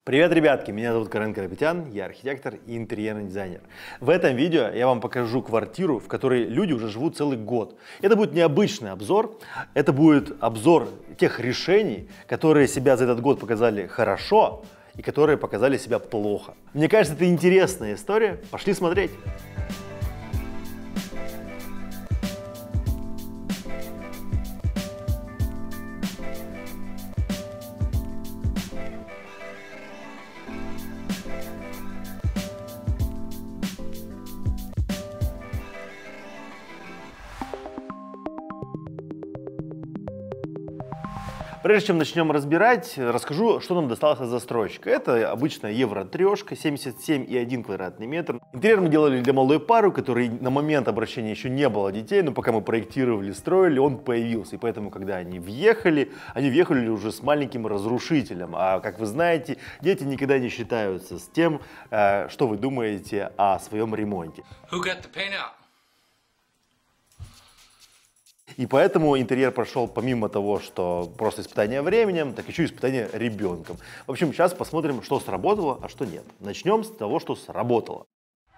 Привет, ребятки! Меня зовут Карен Карапетян, я архитектор и интерьерный дизайнер. В этом видео я вам покажу квартиру, в которой люди уже живут целый год. Это будет необычный обзор, это будет обзор тех решений, которые себя за этот год показали хорошо и которые показали себя плохо. Мне кажется, это интересная история. Пошли смотреть! Прежде чем начнем разбирать, расскажу, что нам досталось от застройщика. Это обычная евро-трешка, 77,1 квадратный метр. Интерьер мы делали для молодой пары, которой на момент обращения еще не было детей, но пока мы проектировали, строили, он появился. И поэтому, когда они въехали уже с маленьким разрушителем. А как вы знаете, дети никогда не считаются с тем, что вы думаете о своем ремонте. Who got the paint out? И поэтому интерьер прошел помимо того, что просто испытание временем, так еще и испытание ребенком. В общем, сейчас посмотрим, что сработало, а что нет. Начнем с того, что сработало.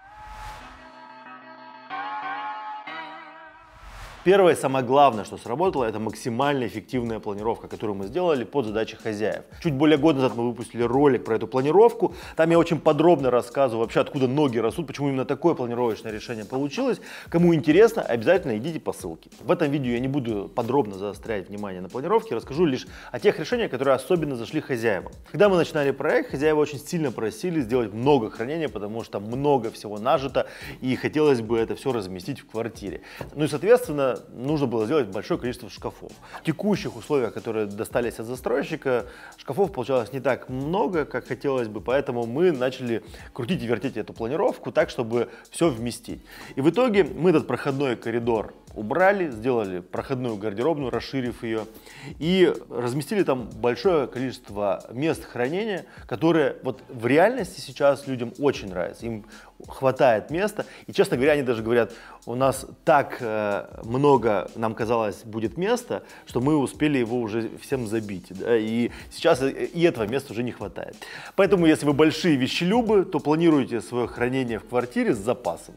Первое и самое главное, что сработало, это максимально эффективная планировка, которую мы сделали под задачи хозяев. Чуть более года назад мы выпустили ролик про эту планировку. Там я очень подробно рассказываю вообще, откуда ноги растут, почему именно такое планировочное решение получилось. Кому интересно, обязательно идите по ссылке. В этом видео я не буду подробно заострять внимание на планировке, расскажу лишь о тех решениях, которые особенно зашли хозяевам. Когда мы начинали проект, хозяева очень сильно просили сделать много хранения, потому что много всего нажито и хотелось бы это все разместить в квартире. Ну и соответственно, нужно было сделать большое количество шкафов. В текущих условиях, которые достались от застройщика, шкафов получалось не так много, как хотелось бы, поэтому мы начали крутить и вертеть эту планировку так, чтобы все вместить. И в итоге мы этот проходной коридор убрали, сделали проходную гардеробную, расширив ее, и разместили там большое количество мест хранения, которые вот в реальности сейчас людям очень нравятся. Им хватает места, и, честно говоря, они даже говорят, у нас так много, нам казалось, будет места, что мы успели его уже всем забить, да? И сейчас и этого места уже не хватает. Поэтому, если вы большие вещелюбы, то планируйте свое хранение в квартире с запасом.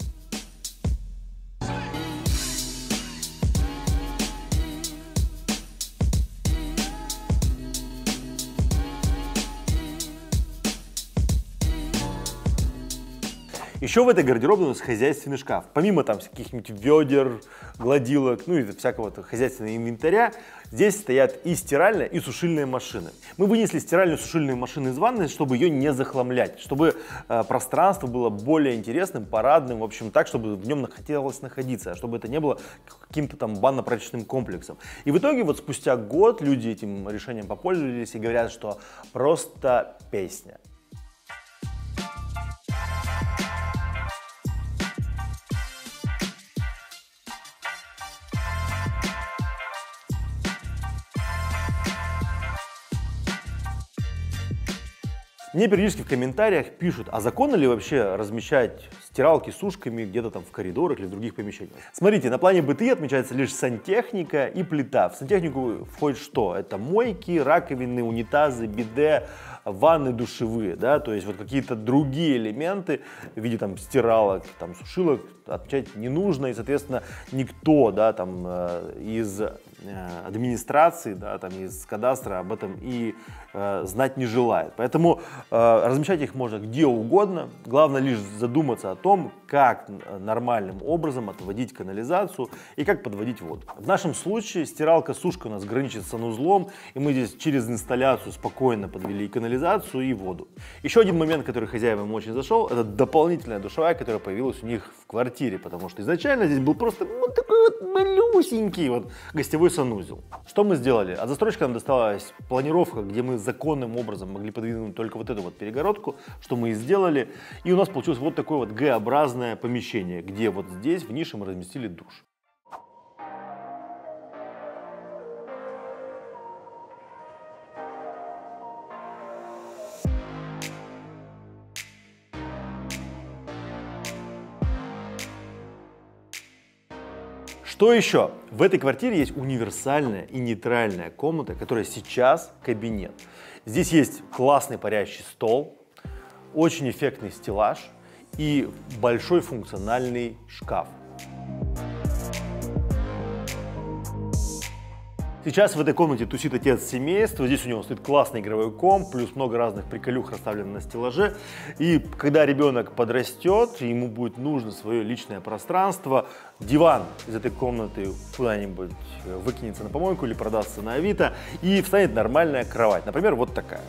Еще в этой гардеробной у нас хозяйственный шкаф. Помимо там каких-нибудь ведер, гладилок, ну и всякого хозяйственного инвентаря, здесь стоят и стиральная, и сушильные машины. Мы вынесли стиральную и сушильную машину из ванной, чтобы ее не захламлять, чтобы пространство было более интересным, парадным, в общем, так, чтобы в нем хотелось находиться, чтобы это не было каким-то там банно-прачечным комплексом. И в итоге вот спустя год люди этим решением попользовались и говорят, что просто песня. Мне периодически в комментариях пишут, а законно ли вообще размещать стиралки с сушками где-то там в коридорах или в других помещениях. Смотрите, на плане БТИ отмечается лишь сантехника и плита. В сантехнику входит что? Это мойки, раковины, унитазы, биде, ванны, душевые, да, то есть вот какие-то другие элементы в виде там стиралок, там сушилок отмечать не нужно, и, соответственно, никто, да, там из администрации, да, там из кадастра об этом и знать не желает. Поэтому размещать их можно где угодно. Главное лишь задуматься о том, как нормальным образом отводить канализацию и как подводить воду. В нашем случае стиралка-сушка у нас граничит с санузлом, и мы здесь через инсталляцию спокойно подвели и канализацию, и воду. Еще один момент, который хозяевам очень зашел, это дополнительная душевая, которая появилась у них в квартире, потому что изначально здесь был просто вот такой вот малюсенький вот гостевой санузел. Что мы сделали? От застройщика нам досталась планировка, где мы законным образом могли подвинуть только вот эту вот перегородку, что мы и сделали. И у нас получилось вот такое вот Г-образное помещение, где вот здесь в нише мы разместили душ. Что еще? В этой квартире есть универсальная и нейтральная комната, которая сейчас кабинет. Здесь есть классный парящий стол, очень эффектный стеллаж и большой функциональный шкаф. Сейчас в этой комнате тусит отец семейства, здесь у него стоит классный игровой комп, плюс много разных приколюх расставлено на стеллаже. И когда ребенок подрастет, ему будет нужно свое личное пространство, диван из этой комнаты куда-нибудь выкинется на помойку или продастся на Авито, и встанет нормальная кровать, например, вот такая.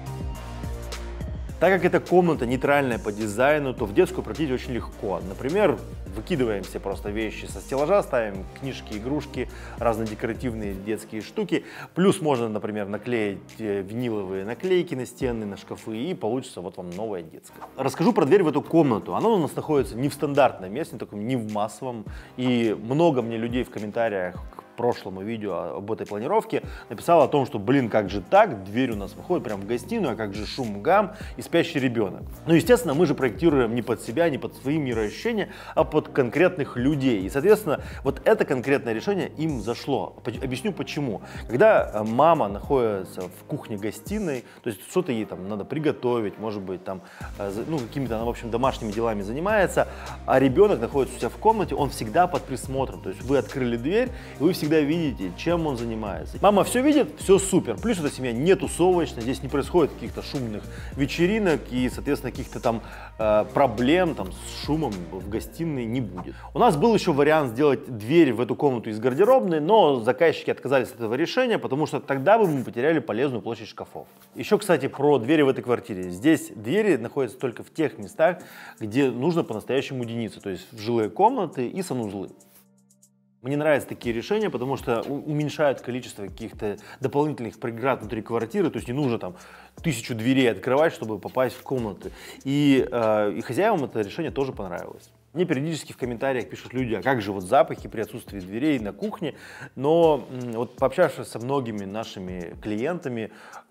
Так как эта комната нейтральная по дизайну, то в детскую пройти очень легко. Например, выкидываем все просто вещи со стеллажа, ставим книжки, игрушки, разные декоративные детские штуки. Плюс можно, например, наклеить виниловые наклейки на стены, на шкафы, и получится вот вам новая детская. Расскажу про дверь в эту комнату. Она у нас находится не в стандартном месте, не в массовом. И много мне людей в комментариях к прошлому видео об этой планировке написала о том, что, блин, как же так, дверь у нас выходит прямо в гостиную, а как же шум, гам и спящий ребенок. Ну, естественно, мы же проектируем не под себя, не под свои мироощущения, а под конкретных людей. И, соответственно, вот это конкретное решение им зашло. Объясню почему. Когда мама находится в кухне-гостиной, то есть что-то ей там надо приготовить, может быть, там, ну, какими-то, она, в общем, домашними делами занимается, а ребенок находится у себя в комнате, он всегда под присмотром. То есть вы открыли дверь, и вы всегда видите, чем он занимается. Мама все видит, все супер. Плюс эта семья не тусовочная, здесь не происходит каких-то шумных вечеринок и, соответственно, каких-то там проблем там, с шумом в гостиной не будет. У нас был еще вариант сделать дверь в эту комнату из гардеробной, но заказчики отказались от этого решения, потому что тогда бы мы потеряли полезную площадь шкафов. Еще, кстати, про двери в этой квартире. Здесь двери находятся только в тех местах, где нужно по-настоящему единица, то есть в жилые комнаты и санузлы. Мне нравятся такие решения, потому что уменьшают количество каких-то дополнительных преград внутри квартиры, то есть не нужно там 1000 дверей открывать, чтобы попасть в комнаты. И хозяевам это решение тоже понравилось. Мне периодически в комментариях пишут люди, а как же вот запахи при отсутствии дверей на кухне, но вот пообщавшись со многими нашими клиентами,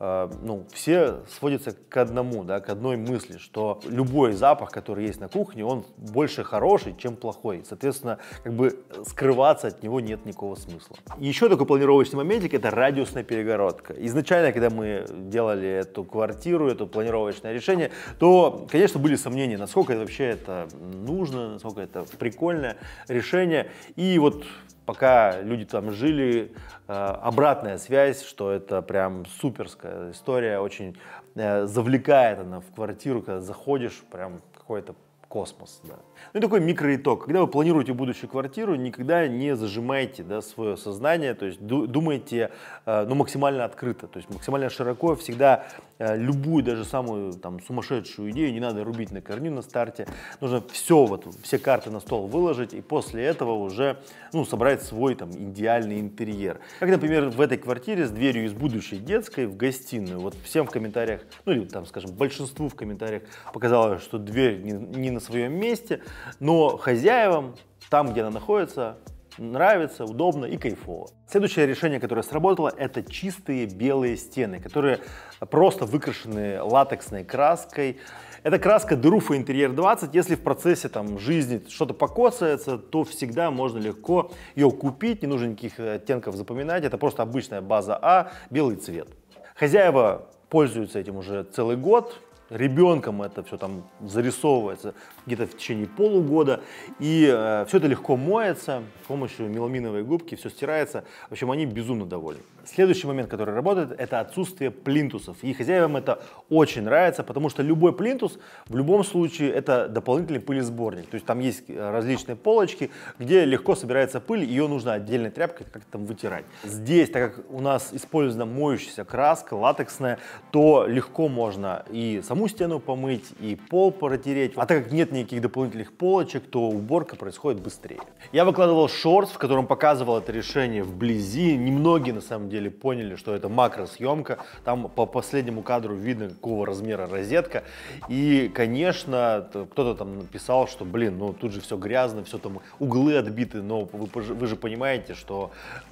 ну, все сводятся к одному, да, к одной мысли, что любой запах, который есть на кухне, он больше хороший, чем плохой. Соответственно, как бы скрываться от него нет никакого смысла. И еще такой планировочный моментик – это радиусная перегородка. Изначально, когда мы делали эту квартиру, это планировочное решение, то, конечно, были сомнения, насколько вообще это нужно, насколько это прикольное решение. И вот пока люди там жили, обратная связь, что это прям суперская история, очень завлекает она в квартиру, когда заходишь, прям какой-то космос. Да. Ну и такой микроитог. Когда вы планируете будущую квартиру, никогда не зажимайте, да, свое сознание, то есть думайте ну, максимально открыто, то есть максимально широко. Всегда любую, даже самую там, сумасшедшую идею не надо рубить на корню на старте. Нужно все, вот, все карты на стол выложить и после этого уже ну, собрать свой там, идеальный интерьер. Как, например, в этой квартире с дверью из будущей детской в гостиную. Вот всем в комментариях, ну или там, скажем, большинству в комментариях показалось, что дверь не на своем месте, но хозяевам, там, где она находится, нравится, удобно и кайфово. Следующее решение, которое сработало, это чистые белые стены, которые просто выкрашены латексной краской. Это краска The Roofa Interior 20. Если в процессе там, жизни что-то покоцается, то всегда можно легко ее купить, не нужно никаких оттенков запоминать. Это просто обычная база А, белый цвет. Хозяева пользуются этим уже целый год. Ребенком это все там зарисовывается где-то в течение полугода, и все это легко моется с помощью меламиновой губки, все стирается. В общем, они безумно довольны. Следующий момент, который работает, это отсутствие плинтусов. И хозяевам это очень нравится, потому что любой плинтус в любом случае это дополнительный пылесборник. То есть там есть различные полочки, где легко собирается пыль, ее нужно отдельной тряпкой как-то там вытирать. Здесь, так как у нас использована моющаяся краска, латексная, то легко можно и саму стену помыть, и пол протереть. А так как нет никаких дополнительных полочек, то уборка происходит быстрее. Я выкладывал шортс, в котором показывал это решение вблизи. Немногие на самом деле поняли, что это макросъемка. Там по последнему кадру видно, какого размера розетка. И, конечно, кто-то там написал, что, блин, ну тут же все грязно, все там углы отбиты. Но вы же понимаете, что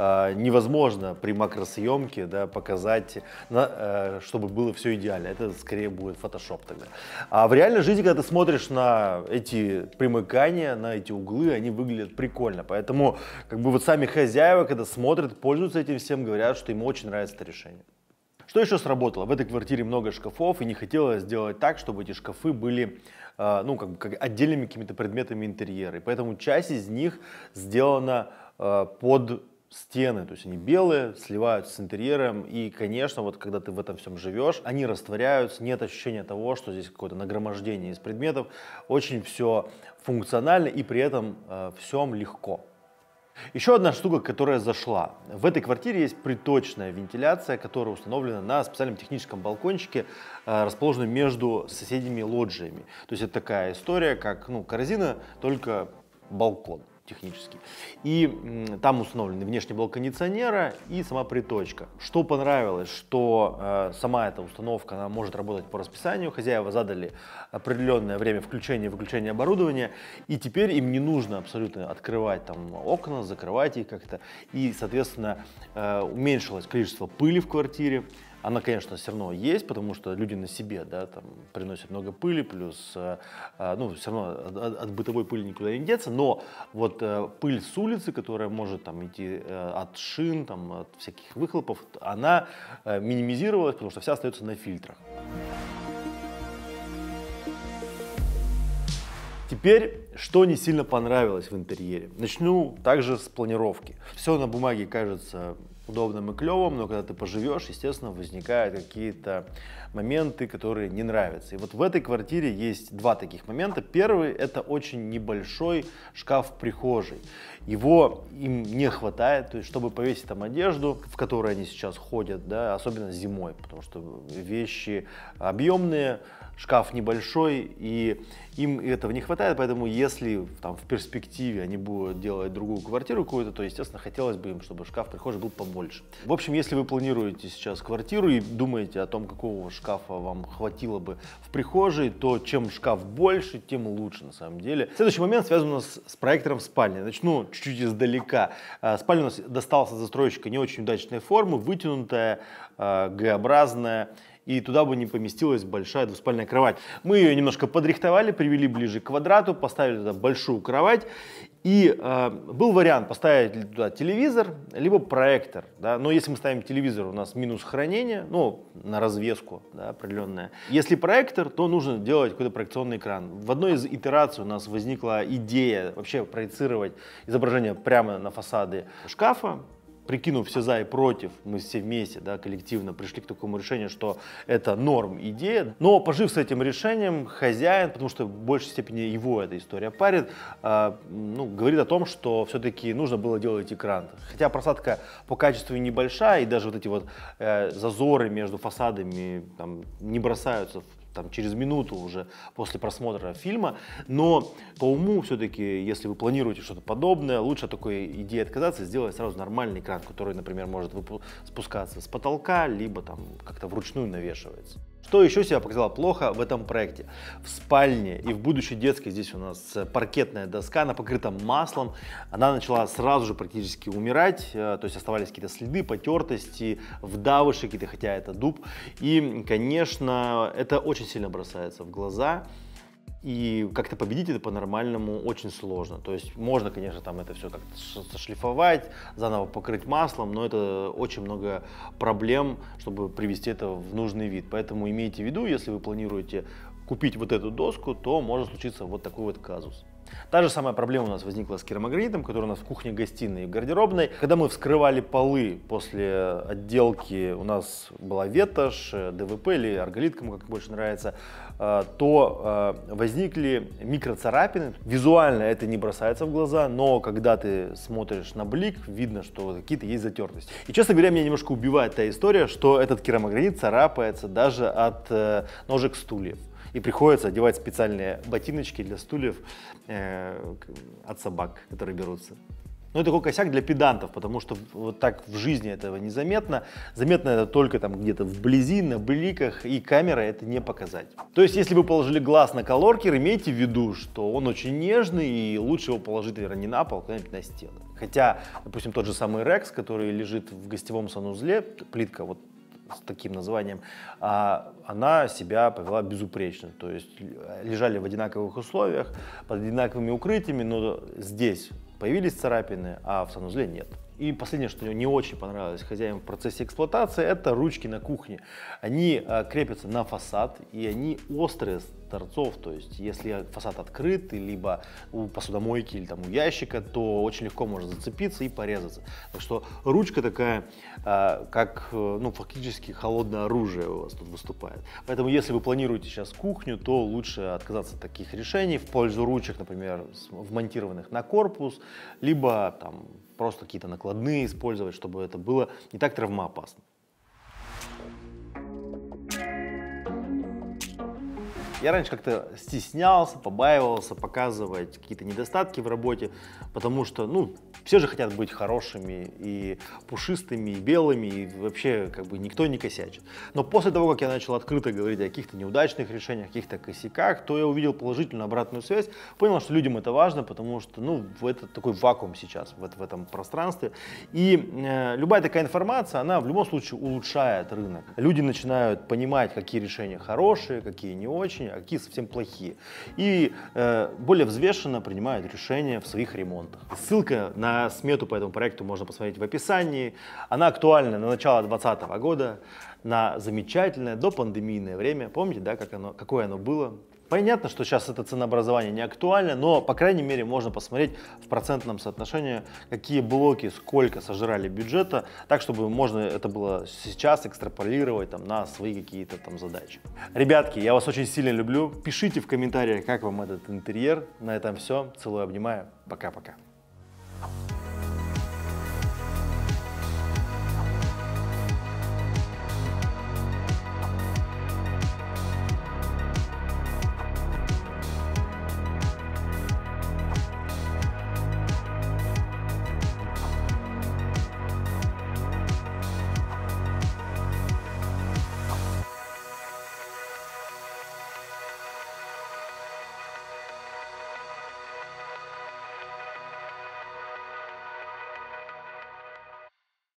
невозможно при макросъемке, да, показать, чтобы было все идеально. Это скорее будет фотошоп тогда. А в реальной жизни, когда ты смотришь на эти примыкания, на эти углы, они выглядят прикольно. Поэтому как бы вот сами хозяева, когда смотрят, пользуются этим всем, говорят, что им очень нравится это решение. Что еще сработало? В этой квартире много шкафов, и не хотелось сделать так, чтобы эти шкафы были ну, как отдельными какими-то предметами интерьера. И поэтому часть из них сделана под стены, то есть они белые, сливаются с интерьером, и, конечно, вот когда ты в этом всем живешь, они растворяются, нет ощущения того, что здесь какое-то нагромождение из предметов, очень все функционально и при этом всем легко. Еще одна штука, которая зашла. В этой квартире есть приточная вентиляция, которая установлена на специальном техническом балкончике, расположенном между соседними лоджиями. То есть это такая история, как корзина, только балкон технически. И там установлены внешний блок кондиционера и сама приточка. Что понравилось, что сама эта установка, она может работать по расписанию. Хозяева задали определенное время включения и выключения оборудования, и теперь им не нужно абсолютно открывать там окна, закрывать их как-то. И, соответственно, уменьшилось количество пыли в квартире. Она, конечно, все равно есть, потому что люди на себе, да, там, приносят много пыли, плюс, все равно от бытовой пыли никуда не деться, но вот пыль с улицы, которая может там идти от шин, там, от всяких выхлопов, она минимизировалась, потому что вся остается на фильтрах. Теперь, что не сильно понравилось в интерьере. Начну также с планировки. Все на бумаге кажется удобным и клевым, но когда ты поживешь, естественно, возникают какие-то моменты, которые не нравятся. И вот в этой квартире есть два таких момента. Первый — это очень небольшой шкаф в прихожей. Его им не хватает, то есть, чтобы повесить там одежду, в которой они сейчас ходят, да, особенно зимой, потому что вещи объемные, шкаф небольшой, и им этого не хватает, поэтому если там в перспективе они будут делать другую квартиру какую-то, то, естественно, хотелось бы им, чтобы шкаф в прихожей был побольше. В общем, если вы планируете сейчас квартиру и думаете о том, какого шкафа вам хватило бы в прихожей, то чем шкаф больше, тем лучше на самом деле. Следующий момент связан у нас с проектором спальни. Начну чуть-чуть издалека. Спальня у нас досталась от застройщика не очень удачной формы, вытянутая, Г-образная. И туда бы не поместилась большая двуспальная кровать. Мы ее немножко подрихтовали, привели ближе к квадрату, поставили туда большую кровать. И был вариант поставить туда телевизор, либо проектор. Да? Но если мы ставим телевизор, у нас минус хранения, ну, на развеску, да, определенная. Если проектор, то нужно делать какой-то проекционный экран. В одной из итераций у нас возникла идея вообще проецировать изображение прямо на фасады шкафа. Прикинув все за и против, мы все вместе, да, коллективно пришли к такому решению, что это норм идея. Но пожив с этим решением, хозяин, потому что в большей степени его эта история парит, говорит о том, что все-таки нужно было делать экран. Хотя просадка по качеству небольшая, и даже вот эти вот зазоры между фасадами там, не бросаются там, через минуту уже после просмотра фильма, но по уму все-таки, если вы планируете что-то подобное, лучше от такой идеи отказаться и сделать сразу нормальный экран, который, например, может спускаться с потолка, либо там как-то вручную навешивается. Что еще себя показало плохо в этом проекте? В спальне и в будущей детской здесь у нас паркетная доска, она покрыта маслом, она начала сразу же практически умирать, то есть оставались какие-то следы, потертости, вдавыши какие-то, хотя это дуб. И, конечно, это очень сильно бросается в глаза. И как-то победить это по-нормальному очень сложно. То есть можно, конечно, там это все как-то сошлифовать, заново покрыть маслом, но это очень много проблем, чтобы привести это в нужный вид. Поэтому имейте в виду, если вы планируете купить вот эту доску, то может случиться вот такой вот казус. Та же самая проблема у нас возникла с керамогранитом, который у нас в кухне, гостиной и гардеробной. Когда мы вскрывали полы после отделки, у нас была ветошь, ДВП или арголит, кому как больше нравится, то возникли микроцарапины. Визуально это не бросается в глаза, но когда ты смотришь на блик, видно, что какие-то есть затертости. И, честно говоря, меня немножко убивает та история, что этот керамогранит царапается даже от ножек стульев. И приходится одевать специальные ботиночки для стульев от собак, которые берутся. Но это такой косяк для педантов, потому что вот так в жизни этого незаметно. Заметно это только там где-то вблизи, на бликах, и камера это не показать. То есть, если вы положили глаз на колоркер, имейте в виду, что он очень нежный, и лучше его положить, наверное, не на пол, а куда-нибудь на стену. Хотя, допустим, тот же самый Rex, который лежит в гостевом санузле, плитка вот с таким названием, она себя повела безупречно. То есть лежали в одинаковых условиях, под одинаковыми укрытиями, но здесь появились царапины, а в санузле нет. И последнее, что мне не очень понравилось хозяевам в процессе эксплуатации, это ручки на кухне. Они крепятся на фасад, и они острые с торцов, то есть если фасад открыт, либо у посудомойки или там у ящика, то очень легко можно зацепиться и порезаться. Так что ручка такая, как фактически холодное оружие у вас тут выступает. Поэтому если вы планируете сейчас кухню, то лучше отказаться от таких решений в пользу ручек, например, вмонтированных на корпус, либо там просто какие-то накладные использовать, чтобы это было не так травмоопасно. Я раньше как-то стеснялся, побаивался показывать какие-то недостатки в работе, потому что, все же хотят быть хорошими и пушистыми, и белыми, и вообще никто не косячит. Но после того, как я начал открыто говорить о каких-то неудачных решениях, каких-то косяках, то я увидел положительную обратную связь, понял, что людям это важно, потому что, это такой вакуум сейчас в этом пространстве. И любая такая информация, она в любом случае улучшает рынок. Люди начинают понимать, какие решения хорошие, какие не очень, а какие совсем плохие. И более взвешенно принимают решения в своих ремонтах. Ссылка на смету по этому проекту можно посмотреть в описании. Она актуальна на начало 2020 года, на замечательное допандемийное время. Помните, да, какое оно было? Понятно, что сейчас это ценообразование не актуально, но, по крайней мере, можно посмотреть в процентном соотношении, какие блоки, сколько сожрали бюджета, так, чтобы можно это было сейчас экстраполировать на свои какие-то задачи. Ребятки, я вас очень сильно люблю. Пишите в комментариях, как вам этот интерьер. На этом все. Целую, обнимаю. Пока-пока.